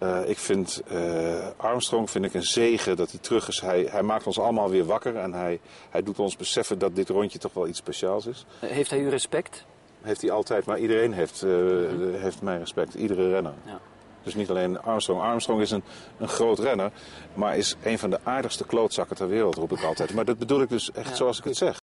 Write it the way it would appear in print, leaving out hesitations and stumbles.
Ik vind Armstrong een zegen dat hij terug is. Hij maakt ons allemaal weer wakker en hij doet ons beseffen dat dit rondje toch wel iets speciaals is. Heeft hij uw respect? Heeft hij altijd, maar iedereen heeft mijn respect. Iedere renner. Ja. Dus niet alleen Armstrong. Armstrong is een groot renner, maar is een van de aardigste klootzakken ter wereld, roep ik altijd. Maar dat bedoel ik dus echt zoals ik het zeg.